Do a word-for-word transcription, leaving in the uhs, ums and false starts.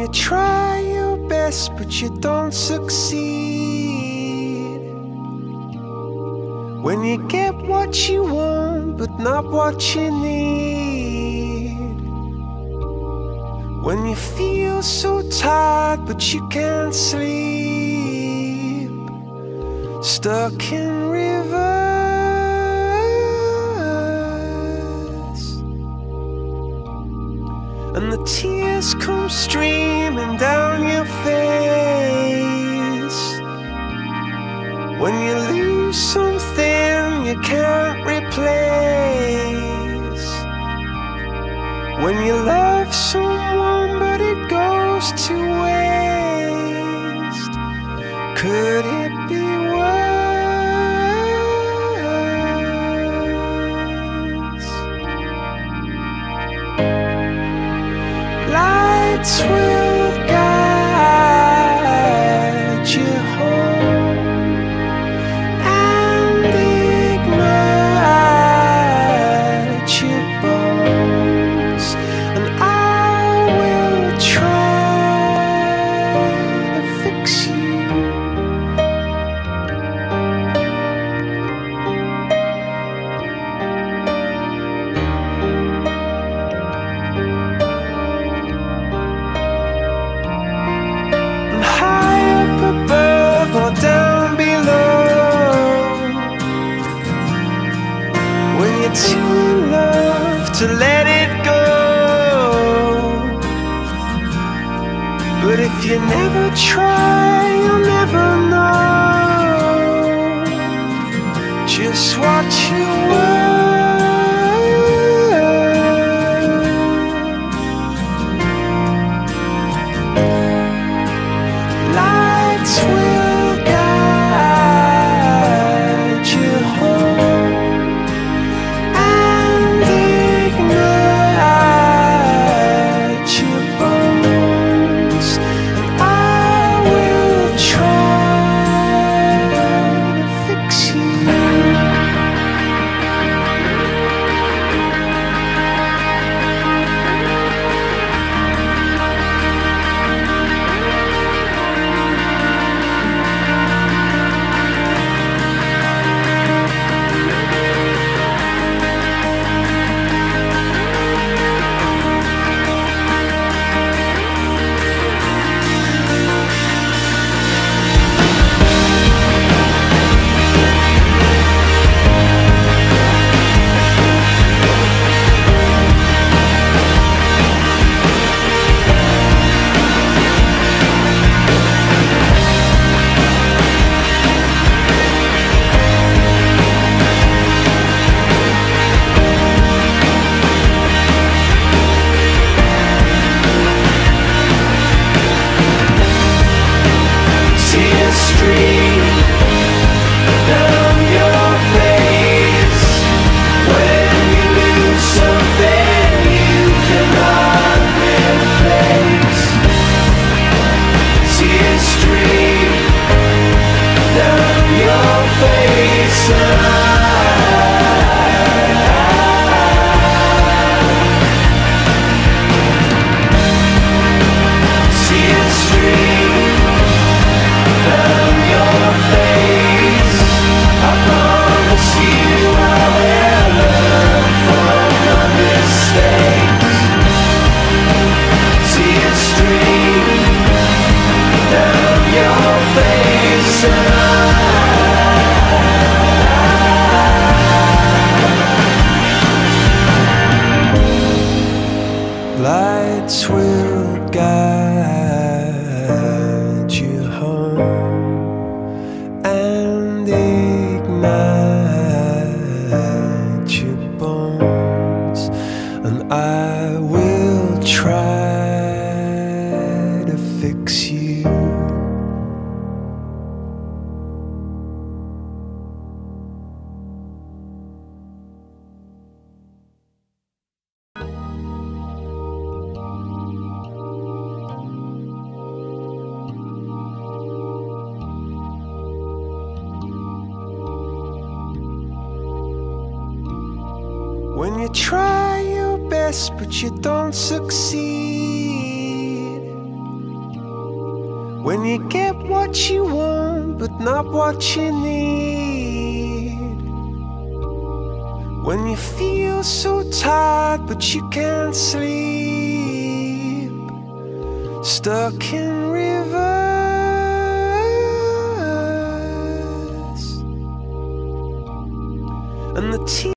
you try your best but you don't succeed, when you get what you want but not what you need, when you feel so tired but you can't sleep, stuck in reverse, and the tears come streaming down your face, when you lose something you can't replace, when you love someone but it goes to waste. Could it be worse? Lights will guide you home and ignite your bones, and I will try to fix you. And high up above or down below, when you're too in love to let it go. But if you never try, you'll never know just what you were. Lights will guide you home and ignite your bones, and I will try to fix you. Tears stream down your face when you lose something you cannot replace. Tears stream down your face, and tears stream down your face. I promise you I will learn from my mistakes. Tears stream down your face, and lights will guide you home and ignite your bones, and I will try to fix you. When you try your best but you don't succeed, When you get what you want, but not what you need. When you feel so tired, but you can't sleep. Stuck in reverse. And the tears